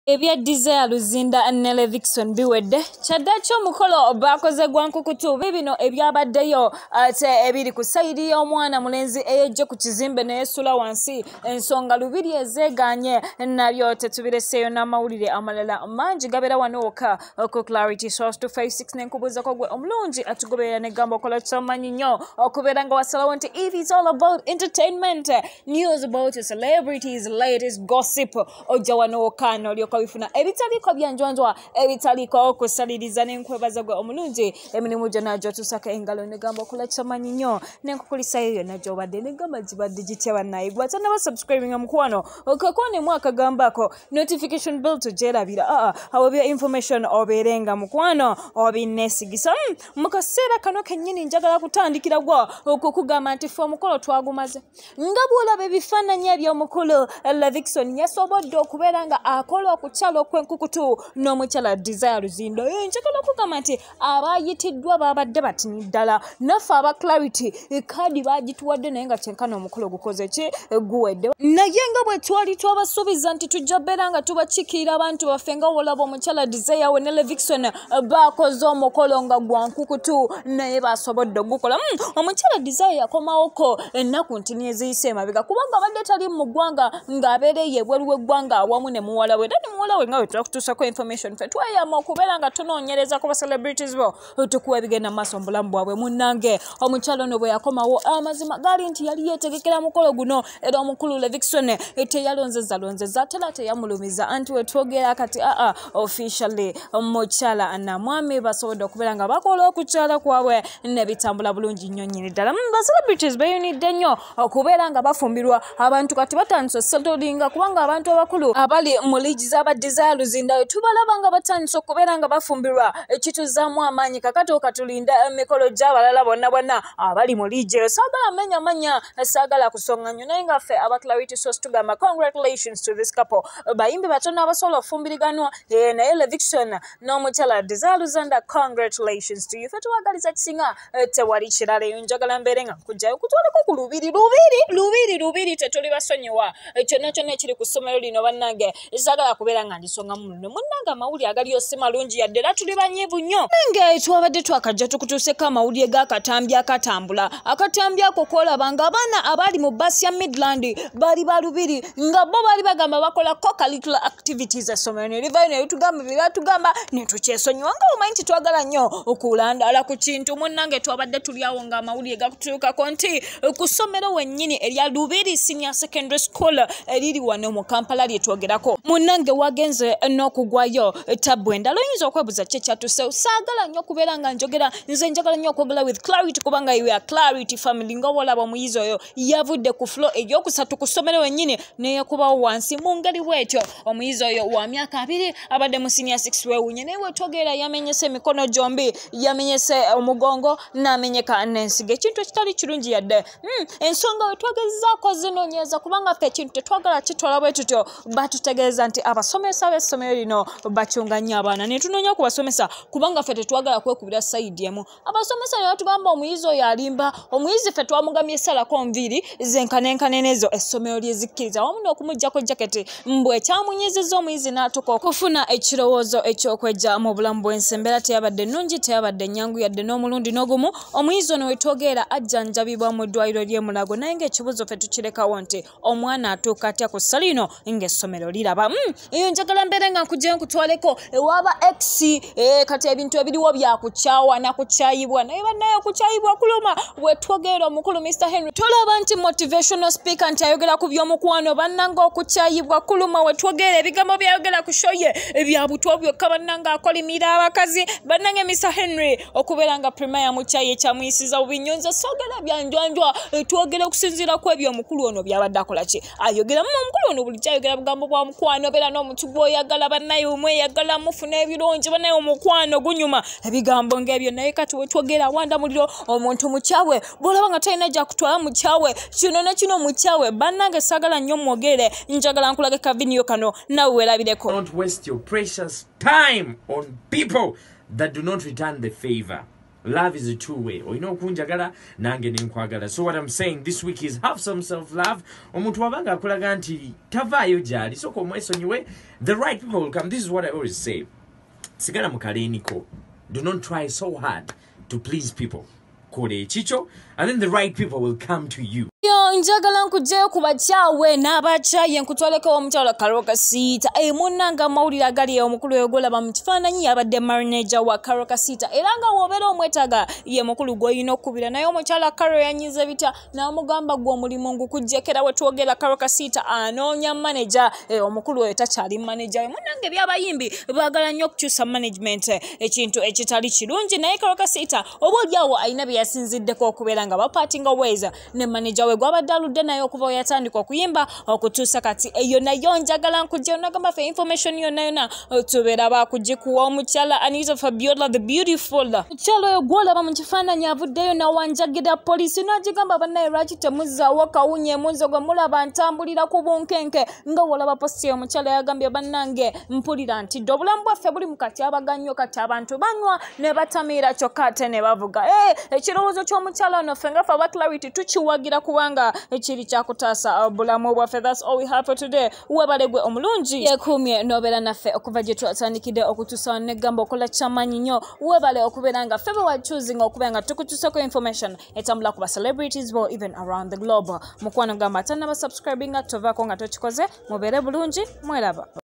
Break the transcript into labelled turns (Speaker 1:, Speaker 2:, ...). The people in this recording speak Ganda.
Speaker 1: Ebya Desire Luzinda ne Levixon biwedde kyaddaaki omukolo bakoze gwankukutu bibiino ebyabaddeyo ate ebiri ku sayidi y'omwana mulenzi eyejje ku kizimbe neyeesula wansi ensonga lubiri ezeeganye nabyo tetubireseeyo n'amawulire amalala mangi gabeera wano wokka ku Clarity Source 256 nenkubuuzako gwe omulungi atugoberera negamba okola kyomanyi nnyo okubeera nga wasalawo nti if it's all about entertainment news about celebrities latest gossip ojja wano wokka n'olyoka bifuna ebitaliko byanjwanjwa ebitaliko kusaliriza nenkwebaza gwe omulungi emirimu gyonna gyotusaka engalo negamba okola kyomanyi nnyo nenkukulisayo yonna gy'obadde negamba gibadde gitya bannaye gwe atanaba subscribinga mukwano okakonemu akagambako notification bell togyerabira awebya information obeerenga mukwano obineesigisa mu kaseera kano kennyini njagala kutandikira gwa okukugamba nti fe omukolo twagumaze nga bwolaba ebifaananyi eby'omukulu Levixon yasobodde okubeera nga akola okukyala okwenkukutu n'omukyala Desire Luzinda njagala okugamba nti abayitiddwa babadde batini ddala naffe aba Clarity kaadi bagituwadde naye nga kyenkana omukolo gukoze ki guwedde naye nga bwe twali twabasuubiza nti tujja beera nga tubakiikirira abantu baffe nga wolaba omukyala Desire we ne Levixon bakoze omukolo nga gwankukutu naye basobodde ogukola omukyala Desire yakomawoko ennaku ntini eziyise emabega kubanga abadde tali mu ggwanga ng'abeereyo ebweru w'eggwanga awamu ne muwala we era ne muwala we nga we tulakutuusako information fe tweyama okubeera nga tunoonyereza ku ba celebrities bo tukuwa ebigenda mu maaso mu bulamu bwabwe munnange omukyala ono bwe yakomawo amazima gaali nti yali yeetegekera mukolo guno era omukulu Levixon teyalonzezalonzeza ate era teyamulumiza anti we twogera kati officially omukyala namwami basobodde okubeera nga bakola okukyala kwabwe ne bitambula bulungi nnyo nnyini ddala ba celebrities beeyunidde nnyo okubeera nga bafumbirwa abantu kati batandise settlinga kubanga abantu abakulu abali mu liigi z'aba Desire Luzinda tubalaba nga batandise okubeera nga bafumbirwa ekituzaamu amaanyi kakati okatulinda emikolo gy'abalala bonna abali mu liigi eyo saagala manya saagala kusonga nnyo naye nga ffe aba Clarity Source tugamba congratulations to this couple bayimbi batono abasobola ofumbiriganwa naye Levixon n'omukyala Desire Luzinda congratulations to you ffe tuwagaliza kisinga tewali kirala eyo njagala mbeere nga nkujjayo kutwaleko ku lubiri tetuli basonyiwa kyonna kyonna ekiri ku ssomero lino bannange saagala kubeera nga ndisonga mu luno munnange amawulire agaliyo si malungi yadde era tuli banyiivu nnyo nange twabadde twakajja tukutuuseko amawulire g'akatambi akatambula akatambi ako kolaba nga abaana abali mu basi ya Midland bali balubiri nga bo bali bagamba bakola co-curricular activities essomero ne livayo ne litugamba bye batugamba ne tukyesonyiwa nga omanyi nti twagala nnyo okulandaala ku kintu munnange twabadde tuli awo nga amawulire gakutuukako nti ku ssomero wennyini erya Lubiri Senior Secondary School eriri wano mu Kampala lyetwogerako munnange wagenze n'okugwayo tabbu endala oyinza okwebuza kye kyatusewo saagala nnyo okubeera nga njogera nze njagala nnyo okwogera with Clarity kubanga iwe a Clarity family nga olaba omuyizi oyo yavudde ku floor ey'okusatu ku ssomero wennyini neyeekubawo wansi mu ngeri bwetyo omuyizi oyo wa myaka 2 abadde mu senior 6 weewunye naye wetwogera yamenyese emikono gyombi yamenyese omugongo n'amenyeka n'ensigo ekintu ekitali kirungi yadde ensonga wetwagezaako zinoonyeza kubanga ffe ekintu tetwagala kitwala bwe tutyo batutegeeza nti abasomesa b'essomero lino bakyunga nnyo abaana ne tunoonya okubasomesa kubanga ffe tetwagala kwekubira sayidi emu abasomesa ne batugamba omuyizi oyo alimba omuyizi ffe twamugamye essalako nviiri zenkanenkane n'ezo essomero lyezikkiriza wamu n'okumuggyako jaketi mbwe ekyamunyizizza omuyizi n'atuka okufuna ekirowoozo ekyokwejja mu bulamu bw'ensi embeera teyabadde nnungi teyabadde nnyangu yadde n'omulundi n'ogumu omuyizi ono wetwogeera ajjanjabibwa mu ddwaliro ly'e Mulago naye ng'ekibuuzo ffe tukirekawo nti omwana atuuka atya ku ssa lino ng'essomero liraba eyo njagala mbeere nga nkugyeyo nkutwaleko ewaaba x kati ebintu ebiriwo byakukyawa nakukyayibwa naye bannaye okukyayibwa kuluma wetwogeera omukulu Mr. Henry tolaba nti motivational speaker nti ayogera ku by'omukwano bannanga okukyayibwa kuluma wetwogeera ebigambo byayogera ku show ye ebyabutwa byokka bannanga akolimira abakazi bannange Mr. Henry okubeera nga prima yamukyayi ekyamuyisiza bubinyonza soogera byanjwanjwa twogera okusinziira ku ebyo omukulu ono byabadde akola ki ayogera omukulu ono buli kyayogera bugambo bwa mukwano beera n'omuntu gw'oyagala bannaye omweyagala mufuna ebirungi bannaye omukwano gunyuma ebigambo ng'ebyo naye kati wetwogera awanda muliro omuntu mukyawe bw'olaba nga talina gyakutwala mukyawe kino ne kino mukyawe bannange saagala nnyo mwogere njagala nkulaga kaviniyo kano nawe weerabireko.
Speaker 2: Don't waste your precious time on people that do not return the favor. love is a two-way. Or you know, kunjagala nange nenkwagala. So what I'm saying this week is have some self-love. Omuntu wabanga akulaga nti tavaayo gyali. So komwesonyiwe, the right people will come. This is what I always say. Sigala mukaleniko. Do not try so hard to please people. Kole chicho, and then the right people will come to you.
Speaker 1: Yo njagala nkujjeyo ku bakyawe n'abakyaye nkutwaleko omukyala Karoka Sita munanga mawulira gali omukulu ogolaba mu kifaananyi yabadde manager wa Karoka Sita era nga wobeera omwetaga ye mukulu gw'olina okubira naye omukyala Karo yanyize bitya n'amugamba gwe omulimu ngukujjekera we twogera Karoka Sita anoonya manager omukulu oyo takyali manager munange byabayimbi baagala nnyo okukyusa management ekintu ekitali kirungi naye Karoka Sita oboolyawo alina bye yasinziddeko okubeera nga bapartinga ways ne manager gwabadde aludde naye okuva yatandika okuyimba okutuusa kati eyo nayo njagala nkujja onagamba fe information yonna tubeera bakugikuwa omukyala Anita Fabiola the beautiful mukyala oyo gwolaba mu kifaananyi avuddeyo nawanjagira poliisi n'agigamba bannaye lwaki temuzzaawo kawunye emunzo gwe mulaba ntambulira ku bunkenke nga wolaba posti omukyala yagambye bannange mpulira nti dde obulamu bwaffe buli mu katyabaga nnyo kati abantu banywa ne batamiira kyokka ate ne bavuga ekirowoozo ky'omukyala ono ffe nga fe aba Clarity tukiwagira kubanga ekiri kyakutaasa bulamu bwaffe. That's all we have for today. Webalegwe omulungi yekumye nobeera naffe okuva gye twatandikidde okutuusa negamba okola kyamaanyi nnyo webale okubeera nga ffe wa choosing okubeera nga tukutuusako information etambula ku ba celebrities bo even around the globe. Mukwano gamba tannaba subscribing nga tovaako nga tokikoze mubeere bulungi mweraba.